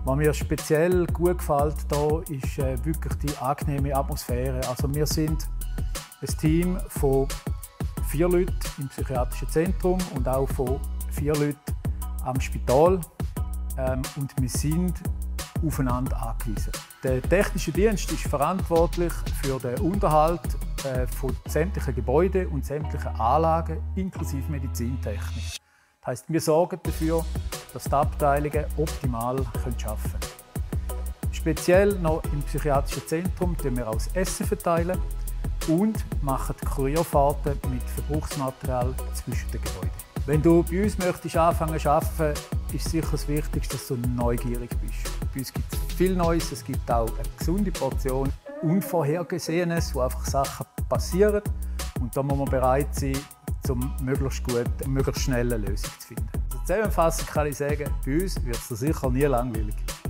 Was mir speziell gut gefällt hier, ist wirklich die angenehme Atmosphäre. Also wir sind ein Team von 4 Leuten im psychiatrischen Zentrum und auch von 4 Leuten am Spital. Und wir sind aufeinander angewiesen. Der technische Dienst ist verantwortlich für den Unterhalt von sämtlichen Gebäuden und sämtlichen Anlagen inklusive Medizintechnik. Das heisst, wir sorgen dafür, dass die Abteilungen optimal arbeiten können. Speziell noch im psychiatrischen Zentrum verteilen wir auch das Essen verteilen und machen Kurierfahrten mit Verbrauchsmaterial zwischen den Gebäuden. Wenn du bei uns möchtest anfangen zu arbeiten, ist sicher das Wichtigste, dass du neugierig bist. Bei uns gibt es viel Neues, es gibt auch eine gesunde Portion Unvorhergesehenes, wo einfach Sachen passieren. Und da muss man bereit sein, um möglichst gut, möglichst schnell eine Lösung zu finden. Also zusammenfassend kann ich sagen, bei uns wird es sicher nie langweilig.